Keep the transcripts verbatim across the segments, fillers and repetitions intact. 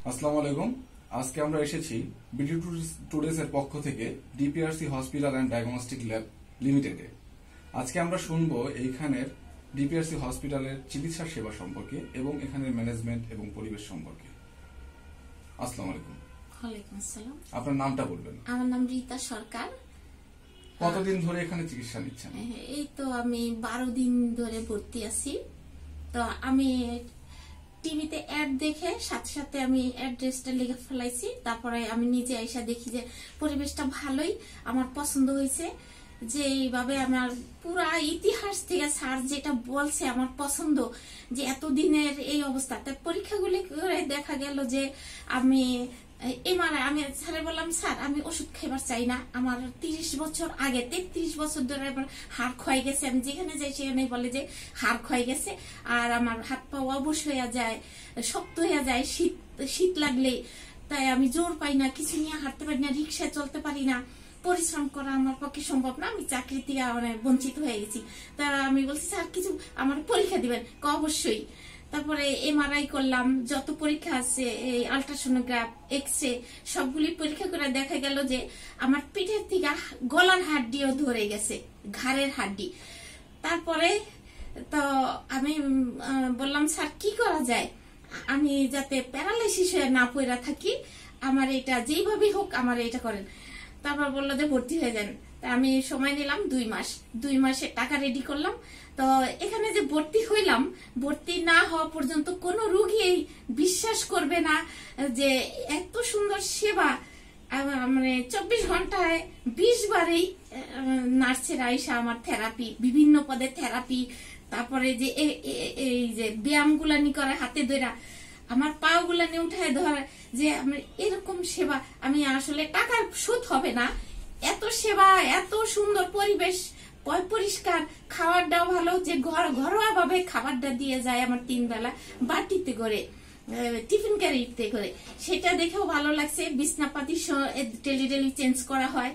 আসসালামু আলাইকুম। আজকে আমরা এসেছি বিডি টুডেস এর পক্ষ থেকে DPRC hospital and diagnostic lab লিমিটেডে। আজকে আমরা শুনবো এইখানের ডিপিআরসি হসপিটালের চিকিৎসা সেবা সম্পর্কে এবং এখানের ম্যানেজমেন্ট এবং পরিবেশ সম্পর্কে। আসসালামু আলাইকুম। ওয়ালাইকুম আসসালাম। আপনার নামটা বলবেন? আমার নাম রীতা সরকার। কতদিন ধরে এখানে চিকিৎসা নিচ্ছেন? এই তো আমি বারো দিন ধরে ভর্তি আছি। তো আমি টিভিতে অ্যাড দেখে সাথে সাথে আমি অ্যাড্রেসটা লিখে ফেলাইছি। তারপরে আমি নিজে এসে দেখি যে পরিবেশটা ভালোই, আমার পছন্দ হয়েছে। যে এইভাবে আমার পুরা ইতিহাস থেকে স্যার যেটা বলছে আমার পছন্দ, যে এতদিনের এই অবস্থা। তার পরীক্ষাগুলি করে দেখা গেল যে আমি এমআরআই আমি স্যারে বললাম, স্যার আমি ওষুধ খাইবার চাই না, আমার তিরিশ বছর আগে তেত্রিশ বছর ধরে আমার হাড় ক্ষয় গেছে। আমি যেখানে যাই সেখানে বলে যে হাড় ক্ষয় গেছে, আর আমার হাত পা অবশ হয়ে যায়, শক্ত হয়ে যায় শীত শীত লাগলে। তাই আমি জোর পাই না, কিছু নিয়ে হাঁটতে পারি না, রিক্সায় চলতে পারি না, পরিশ্রম করা আমার পক্ষে সম্ভব না, আমি চাকরি থেকে মানে বঞ্চিত হয়ে গেছি। তা আমি বলছি, স্যার কিছু আমার পরীক্ষা দিবেন? অবশ্যই। তারপরে এমআরআই করলাম, যত পরীক্ষা আছে, এই আলট্রাসোনোগ্রাফ, এক্স রে, সবগুলি পরীক্ষা করে দেখা গেল যে আমার পিঠের থেকে গলার হাড্ডিও ধরে গেছে, ঘাড়ের হাড্ডি। তারপরে তো আমি বললাম, স্যার কি করা যায়, আমি যাতে প্যারালাইসিস হয়ে না পড়া থাকি, আমার এটা যেইভাবে হোক আমার এটা করেন। তারপর বললো যে ভর্তি হয়ে যান। আমি সময় নিলাম দুই মাস দুই মাসের টাকা রেডি করলাম। তো এখানে যে ভর্তি হইলাম, ভর্তি না হওয়া পর্যন্ত কোনো রোগী বিশ্বাস করবে না যে এত সুন্দর সেবা। মানে চব্বিশ ঘন্টায় বিশ বারেই নার্সের আইসা আমার থেরাপি, বিভিন্ন পদে থেরাপি। তারপরে যে এই যে ব্যায়াম গুলানি করে হাতে ধরা, আমার পা গুলানি উঠায় ধরা, যে আমি এরকম সেবা আমি আসলে টাকার সুদ হবে না। এত সেবা, এত সুন্দর পরিবেশ, পরিষ্কার, খাবারটাও ভালো, যে ঘর ঘরোয়া ভাবে খাবারটা দিয়ে যায় আমার তিন বেলা বাটিতে করে, টিফিন ক্যারিতে করে। সেটা দেখেও ভালো লাগছে। বিছনাপাতি টেলি টেলি চেঞ্জ করা হয়।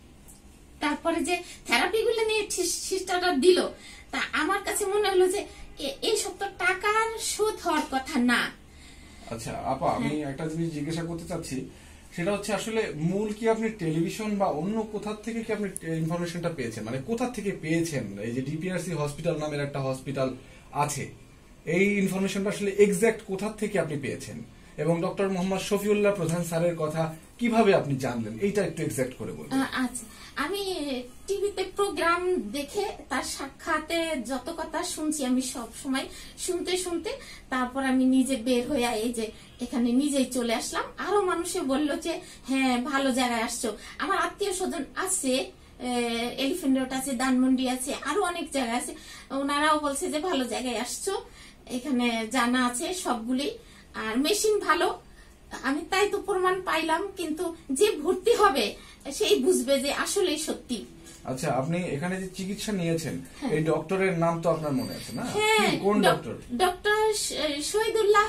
তারপরে যে থেরাপি গুলো নিয়ে সিস্টারটা দিল, তা আমার কাছে মনে হলো যে এই সব তো টাকার সুদ হওয়ার কথা না। আচ্ছা আপা, আমি একটা জিনিস জিজ্ঞাসা করতে চাচ্ছি, সেটা হচ্ছে আসলে মূল কি আপনি টেলিভিশন বা অন্য কোথা থেকে কি আপনি ইনফরমেশনটা পেয়েছেন, মানে কোথা থেকে পেয়েছেন এই যে ডিপিআরসি হসপিটাল নামের একটা হসপিটাল আছে, এই ইনফরমেশনটা আসলে এক্সাক্ট কোথা থেকে আপনি পেয়েছেন, এবং ডক্টর মোহাম্মদ শফিউল্লাহ প্রধান স্যারের কথা কিভাবে আপনি জানলেন, এইটা একটু এক্সাক্ট করে বলুন। আচ্ছা, আমি টিভিতে প্রোগ্রাম দেখে তার সাক্ষাতে যত কথা শুনছি, আমি সব সময় শুনতে শুনতে তারপর আমি নিজে বের হয়ে এই যে এখানে নিজেই চলে আসলাম। আরো মানুষে বলল যে হ্যাঁ ভালো জায়গায় আসছো। আমার আত্মীয় স্বজন আছে, এলিফ্যান্ট রোড আছে, ধানমন্ডি আছে, আরো অনেক জায়গা আছে, ওনারাও বলছে যে ভালো জায়গায় আসছো, এখানে জানা আছে সবগুলি, আর মেশিন ভালো। আমি তাই তো প্রমাণ পাইলাম, কিন্তু যে ভর্তি হবে সেই বুঝবে যে আসলে সত্যি। আচ্ছা, আপনি এখানে যে চিকিৎসা নিয়েছেন, এই ডক্টরের নাম তো আপনার মনে আছে না? হ্যাঁ, কোন ডক্টর? ডক্টর শহীদুল্লাহ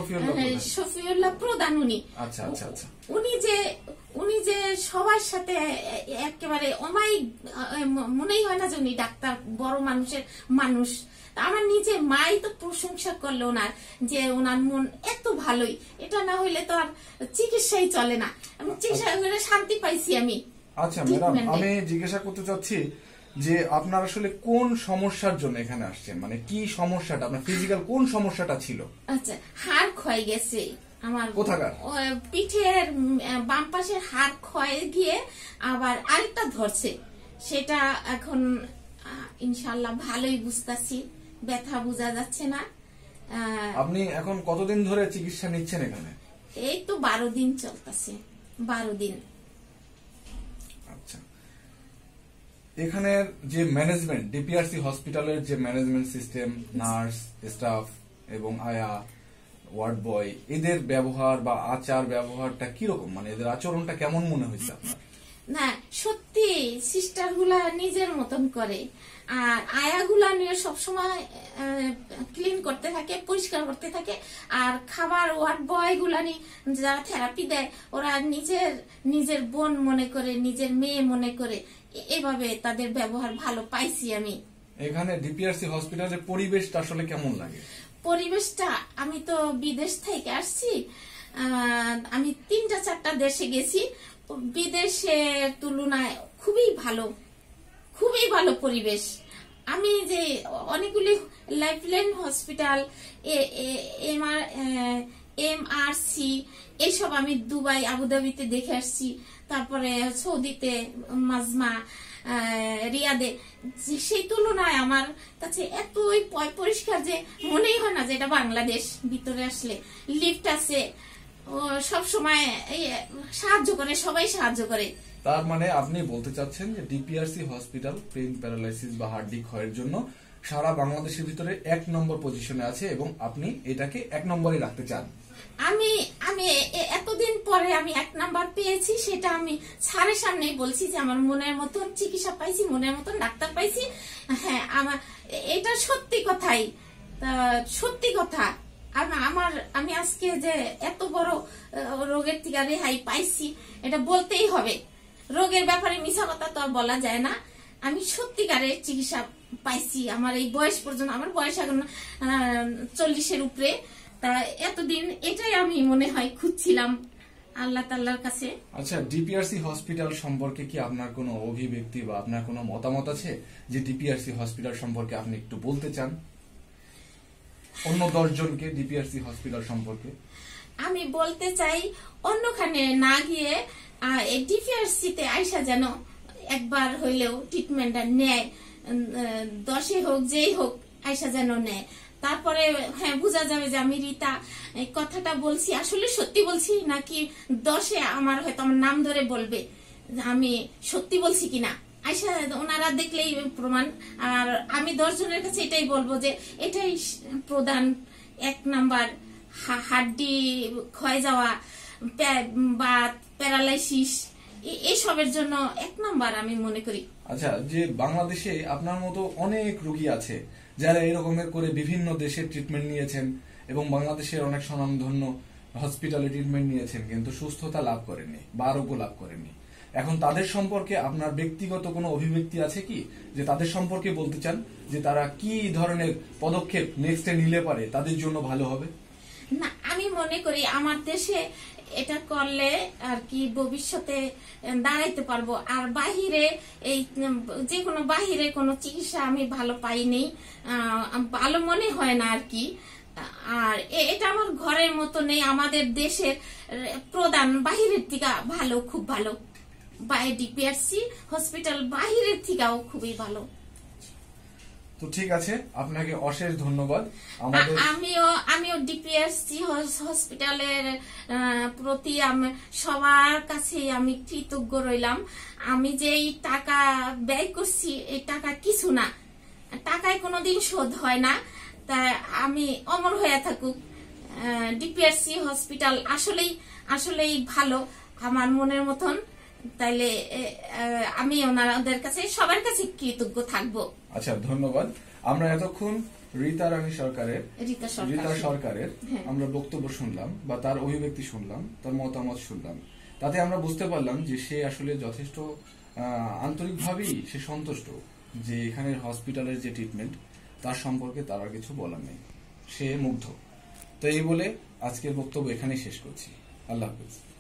শফিউল্লাহ প্রধান। উনি আচ্ছা আচ্ছা আচ্ছা উনি যে উনি যে সবার সাথে একেবারে অমাই, মনেই হয় না যে উনি ডাক্তার, বড় মানুষের মানুষ। আমার নিজে মাই তো প্রশংসা করলো ওনার, যে ওনার মন এত ভালোই, এটা না হইলে তো আর চিকিৎসাই চলে না। আমি চিকিৎসা করে শান্তি পাইছি আমি। আচ্ছা ম্যাডাম, আমি জিজ্ঞাসা করতে চাচ্ছি যে আপনার আসলে কোন সমস্যার জন্য এখানে আসছেন, মানে কি সমস্যাটা আপনার, ফিজিক্যাল কোন সমস্যাটা ছিল? আচ্ছা, হাড় ক্ষয় গেছে আমার, কোথাকার? পিঠের বাম পাশের হাড় ক্ষয় গিয়ে আবার আরেকটা ধরছে, সেটা এখন ইনশাআল্লাহ ভালোই বুঝতেছি, ব্যথা বোঝা যাচ্ছে না। আপনি এখন কতদিন ধরে চিকিৎসা নিচ্ছেন এখানে? এই তো বারো দিন চলতেছে, বারো দিন। আচ্ছা, এখানের যে ম্যানেজমেন্ট, ডিপিআরসি হসপিটালের যে ম্যানেজমেন্ট সিস্টেম, নার্স, স্টাফ এবং আয়া, ওয়ার্ড বয়, এদের ব্যবহার বা আচার ব্যবহারটা কিরকম, মানে এদের আচরণটা কেমন মনে হয়েছে আপনার? না সত্যি সিস্টার গুলা নিজের মতন করে, আর আয়াগুলা নিয়ে সবসময় ক্লিন করতে থাকে, পরিষ্কার করতে থাকে। আর খাবার ওয়ার্ড বয় গুলা নিয়ে যারা থেরাপি দেয়, ওরা নিজের নিজের বোন মনে করে, নিজের মেয়ে মনে করে, এভাবে তাদের ব্যবহার ভালো পাইছি আমি। এখানে ডিপিআরসি হসপিটালের পরিবেশটা আসলে কেমন লাগে? পরিবেশটা, আমি তো বিদেশ থেকে আসছি, আহ, আমি তিনটা চারটা দেশে গেছি, বিদেশের তুলনায় খুবই ভালো, খুবই ভালো পরিবেশ। আমি যে অনেকগুলি lifeline hospital, M R C, এইসব আমি দুবাই আবুধাবিতে দেখে আসছি, তারপরে সৌদিতে মাজমা, রিয়াদে, সেই তুলনায় আমার কাছে এতই পরিষ্কার যে মনেই হয় না যে এটা বাংলাদেশ। ভিতরে আসলে লিফট আছে, সব সময় সাহায্য করে, সবাই সাহায্য করে। তার মানে আপনি বলতে চাচ্ছেন যে ডিপিআরসি হসপিটাল পেইন প্যারালাইসিস বা হার্ডি ক্ষয়ের জন্য সারা বাংলাদেশের ভিতরে এক নম্বর পজিশনে আছে এবং আপনি এটাকে এক নম্বরে রাখতে চান। আমি আমি এতদিন পরে আমি এক নাম্বার পেয়েছি, সেটা আমি স্যারের সামনেই বলছি যে আমার মনের মতন চিকিৎসা পাইছি, মনের মতন ডাক্তার পাইছি। হ্যাঁ, আমার এটা সত্যি কথাই, সত্যি কথা। আমার আমি আজকে যে এত বড় রোগের থেকে রেহাই পাইছি, এটা বলতেই হবে। রোগের ব্যাপারে মিছা কথা তো আর বলা যায় না। আমি সত্যিকারের চিকিৎসা পাইছি আমার এই বয়স পর্যন্ত। আমার বয়স এখন চল্লিশের উপরে। তা এতদিন এটাই আমি মনে হয় খুঁজছিলাম আল্লাহ তাআলার কাছে। আচ্ছা, ডিপিআরসি হসপিটাল সম্পর্কে কি আপনার কোনো অভিব্যক্তি বা আপনার কোনো মতামত আছে যে ডিপিআরসি হসপিটাল সম্পর্কে আপনি একটু বলতে চান অন্য দশ জনকে ডিপিআরসি হসপিটাল সম্পর্কে? আমি বলতে চাই, অন্যখানে না গিয়ে ডিপিআরসি তে আইসা যেন একবার হইলেও ট্রিটমেন্টটা নেয়, দশে হোক যেই হোক আইসা যেন নেয়। তারপরে হ্যাঁ, বোঝা যাবে যে আমি রীতা কথাটা বলছি আসলে সত্যি বলছি নাকি। দশে আমার হয়তো আমার নাম ধরে বলবে আমি সত্যি বলছি কিনা, আইসা ওনারা দেখলেই প্রমাণ। আর আমি দশ জনের কাছে এটাই বলবো যে এটাই প্রধান এক নাম্বার, হাড্ডি ক্ষয় যাওয়া বা প্যারালাইসিস এসবের জন্য এক নাম্বার আমি মনে করি। আচ্ছা, যে বাংলাদেশে আপনার মতো অনেক রোগী আছে যারা এরকমের করে বিভিন্ন দেশে ট্রিটমেন্ট নিয়েছেন এবং বাংলাদেশের অনেক স্বনামধন্য হসপিটালে ট্রিটমেন্ট নিয়েছেন কিন্তু সুস্থতা লাভ করেননি বা আরোগ্য লাভ করেননি। এখন তাদের সম্পর্কে আপনার ব্যক্তিগত কোনো অভিব্যক্তি আছে কি, যে তাদের সম্পর্কে বলতে চান যে তারা কি ধরনের পদক্ষেপ নেক্সটে নিলে পারে তাদের জন্য ভালো হবে? না, আমি মনে করি আমার দেশে এটা করলে আর কি ভবিষ্যতে দাঁড়াইতে পারবো। আর বাহিরে এই যে কোনো বাহিরে কোনো চিকিৎসা আমি ভালো পাইনি, ভালো মনে হয় না আর কি। আর এটা আমার ঘরের মতো নেই, আমাদের দেশের প্রধান বাহিরের থেকে ভালো, খুব ভালো। ডিপিআরসি হসপিটাল বাহিরের থেকেও খুবই ভালো। তো ঠিক আছে, আপনাকে অশেষ ধন্যবাদ। আমাদের আমিও আমিও ডিপিআরসি হসপিটালের প্রতি সবার কাছে আমি কৃতজ্ঞ রইলাম। আমি যে এই টাকা ব্যয় করছি, এই টাকা কিছু না, টাকায় কোনোদিন শোধ হয় না। তাই আমি অমর হয়ে থাকুক ডিপিআরসি হসপিটাল, আসলেই আসলেই ভালো আমার মনের মতন। তাইলে আমি ওনাদের কাছে সবার কাছে কৃতজ্ঞ থাকবো। আচ্ছা, ধন্যবাদ। আমরা এতক্ষণ রীতা রানী সরকারের রীতা সরকারের আমরা বক্তব্য শুনলাম বা তার অভিব্যক্তি শুনলাম, তার মতামত শুনলাম। তাতে আমরা বুঝতে পারলাম যে সে আসলে যথেষ্ট আন্তরিকভাবেই সে সন্তুষ্ট যে এখানের হসপিটালের যে ট্রিটমেন্ট তার সম্পর্কে তার আর কিছু বলার নেই, সে মুগ্ধ। তো এই বলে আজকের বক্তব্য এখানেই শেষ করছি। আল্লাহ হাফেজ।